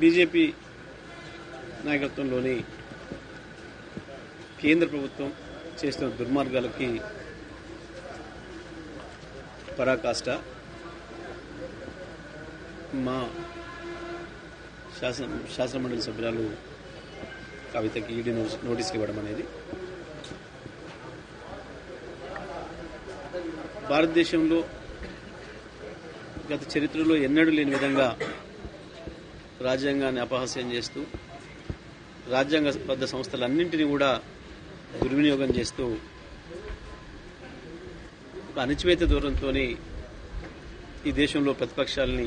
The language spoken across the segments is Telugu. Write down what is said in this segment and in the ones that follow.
బీజేపీ నాయకత్వంలోని కేంద్ర ప్రభుత్వం చేస్తున్న దుర్మార్గాలకి పరాకాష్ట మా శాసనమండలి సభ్యురాలు కవితకి ఈడీ నోటీసులు ఇవ్వడం అనేది భారతదేశంలో గత చరిత్రలో ఎన్నడూ లేని విధంగా రాజ్యాంగాన్ని అపహాస్యం చేస్తూ రాజ్యాంగబద్ధ సంస్థలన్నింటినీ కూడా దుర్వినియోగం చేస్తూ ఒక అణచివేత దూరంతో ఈ దేశంలో ప్రతిపక్షాలని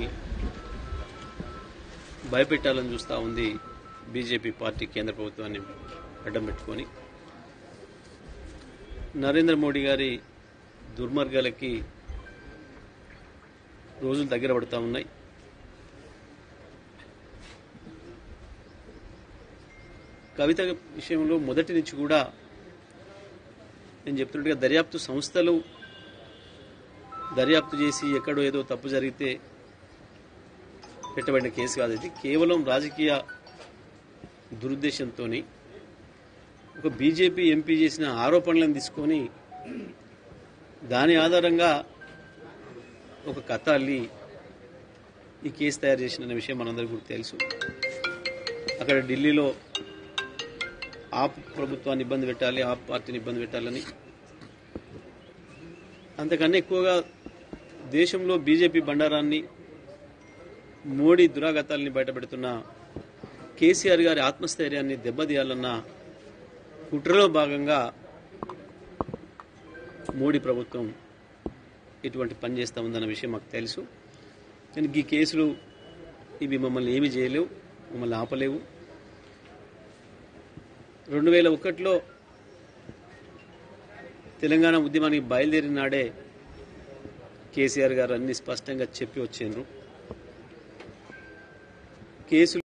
భయపెట్టాలని చూస్తూ ఉంది బీజేపీ పార్టీ కేంద్ర ప్రభుత్వాన్ని అడ్డం పెట్టుకొని. నరేంద్ర మోడీ గారి దుర్మార్గాలకి రోజులు దగ్గర పడుతూ ఉన్నాయి. కవిత విషయంలో మొదటి నుంచి కూడా నేను చెప్తున్నట్టుగా దర్యాప్తు సంస్థలు దర్యాప్తు చేసి ఎక్కడో ఏదో తప్పు జరిగితే పెట్టబడిన కేసు కాదు. ఇది కేవలం రాజకీయ దురుద్దేశంతో ఒక బీజేపీ ఎంపీ చేసిన ఆరోపణలను తీసుకొని దాని ఆధారంగా ఒక కథ అల్లి ఈ కేసు తయారు చేసిన విషయం మనందరికీ కూడా తెలుసు. అక్కడ ఢిల్లీలో ఆప్ ప్రభుత్వాన్ని ఇబ్బంది పెట్టాలి, ఆప్ పార్టీని ఇబ్బంది పెట్టాలని, అంతకన్నా ఎక్కువగా దేశంలో బీజేపీ బండారాన్ని మోడీ దురాగతాలని బయటపెడుతున్న కేసీఆర్ గారి ఆత్మస్థైర్యాన్ని దెబ్బతీయాలన్న కుట్రలో భాగంగా మోడీ ప్రభుత్వం ఇటువంటి పని చేస్తూ ఉందన్న విషయం మాకు తెలుసు. కానీ ఈ కేసులు ఇవి మమ్మల్ని ఏమీ చేయలేవు, మమ్మల్ని ఆపలేవు. 2001లో తెలంగాణ ఉద్యమానికి బయలుదేరిన నాడే కేసీఆర్ గారు అన్ని స్పష్టంగా చెప్పి వచ్చిండ్రు. కేసులు